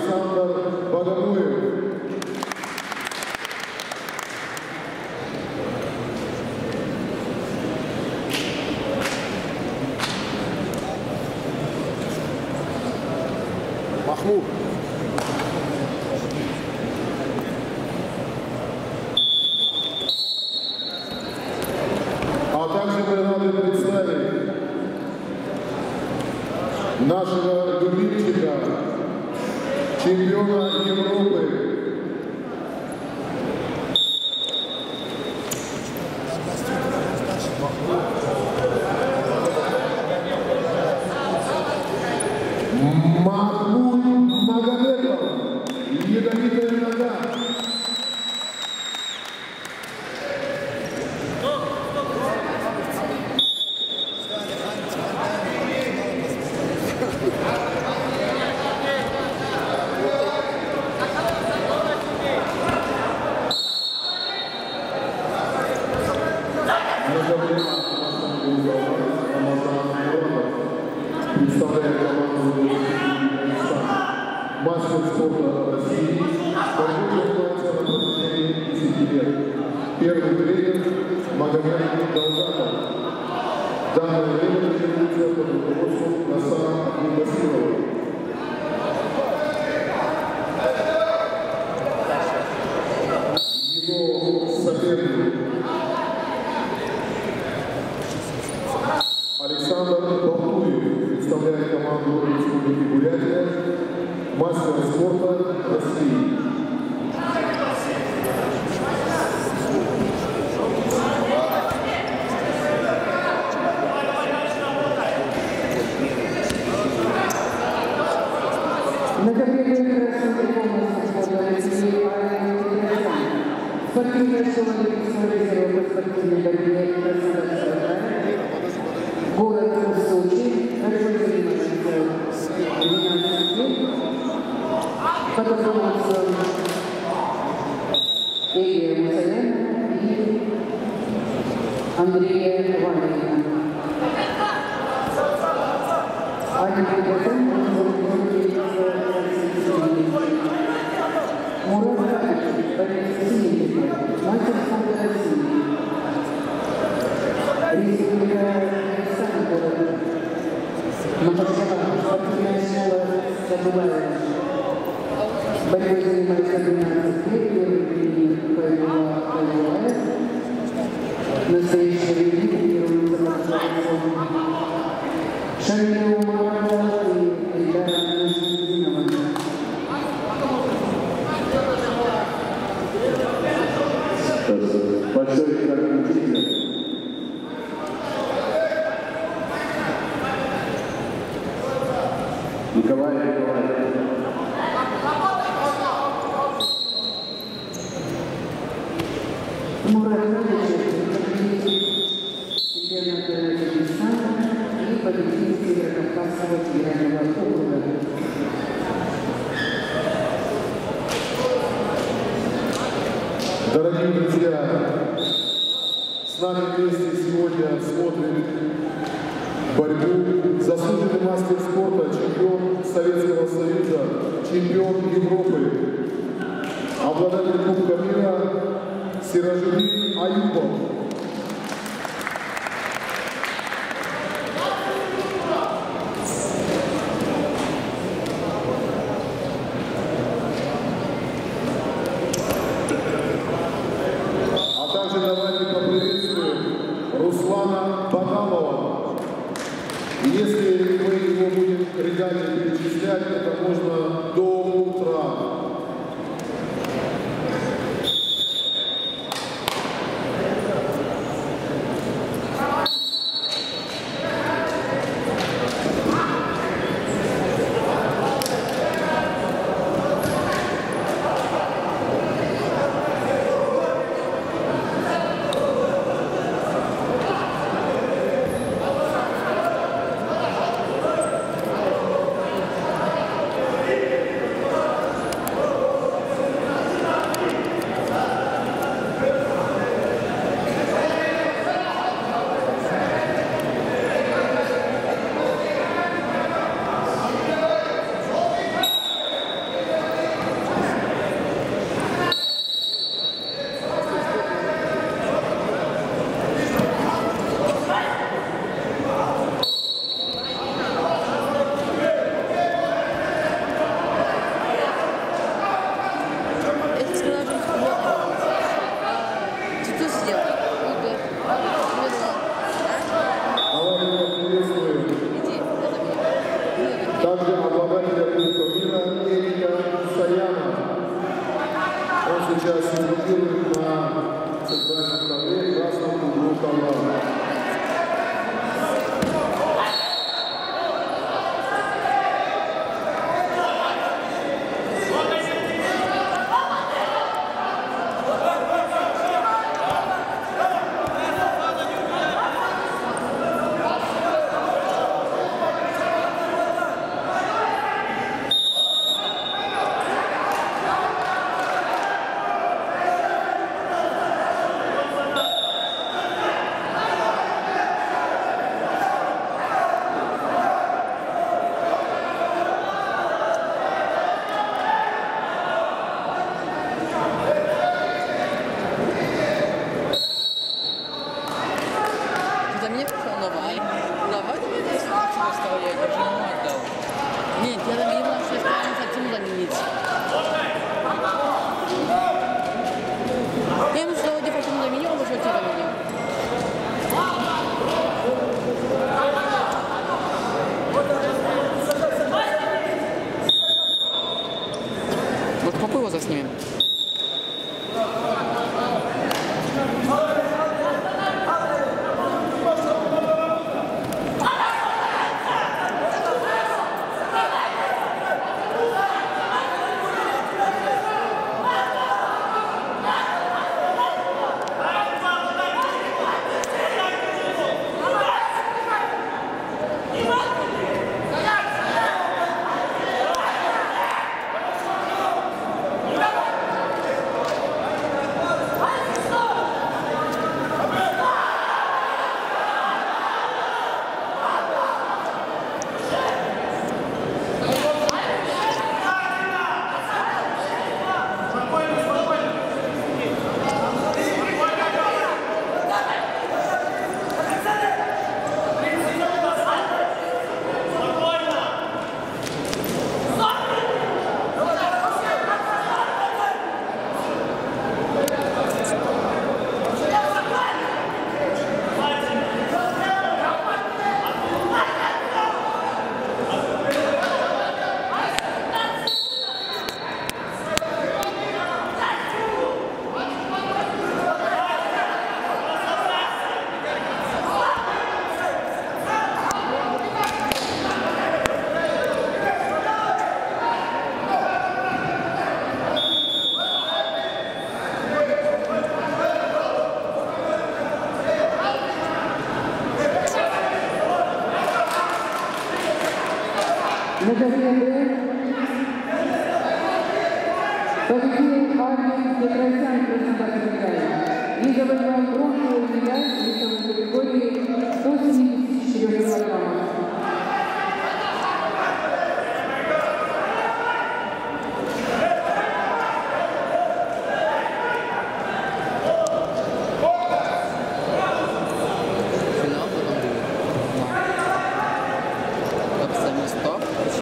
Александр Богомоев. Махмуд. А также мы рады представить нашего любимчика, чемпиона Европы. Махмуд Магомедов, ядовитая нога. Представляет команду мастер спорта России, борьбу занимается на протяжении 10 лет. Первый тренер Магомед Далгатов. Данное время тренируется под руководством Насара Абдулбасирова. Его соперник Александр Балтуев представляет команду Республики Бурятия, мастер спорта России. На ковре красивый полностью спорта России спортивная школа Олимпийского резерва по спортивной борьбе красота. Город Сочи, большой занимается 12 лет, подготовился Игоря Мусаяна и Андрея Валерина. Они подготовлены Мурат Хабиб, мастер спорта России. Республика Александр, Махачкала, спортивная школа Садулая. Борьбой занимается 12 лет, первый тренер Пайвула. Настоящий тренер тренируется Шамиль Умарова и Эльдара Нажмудинова. Большой игрок учителя. Николай Николаев. Мурат Хабиб, чемпионат Казахстана и победитель Северокавказского федерального округа. Дорогие друзья, с нами вместе сегодня смотрит борьбу заслуженный мастер спорта, чемпион Советского Союза, чемпион Европы, обладатель Кубка мира Сиражидин Аюбов. Давайте поприветствуем Руслана Баталова. Если мы его будем регально перечислять, это можно до утра. заменить. Я ему сказала, где фото заменил, он уже тебя заменил. Вот какой его заснимем? Победил Армин Петросян, президент Китая. И завоевал бронзовую медаль в весовой категории 174 килограммов.